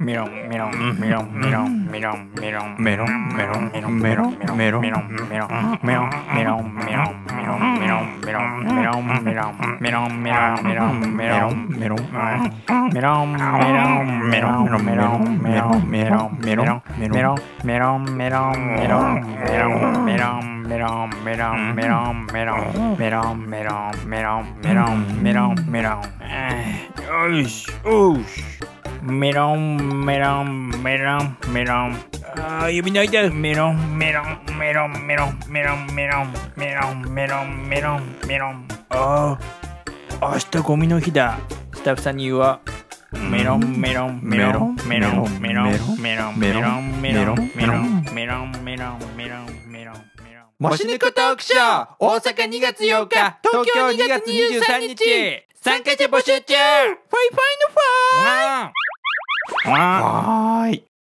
指の間明日ゴミの日だ。スタッフさんに言うわ。もし猫トークショー大阪2月8日東京2月23日参加者募集中。ファイファイのファイ。はーい。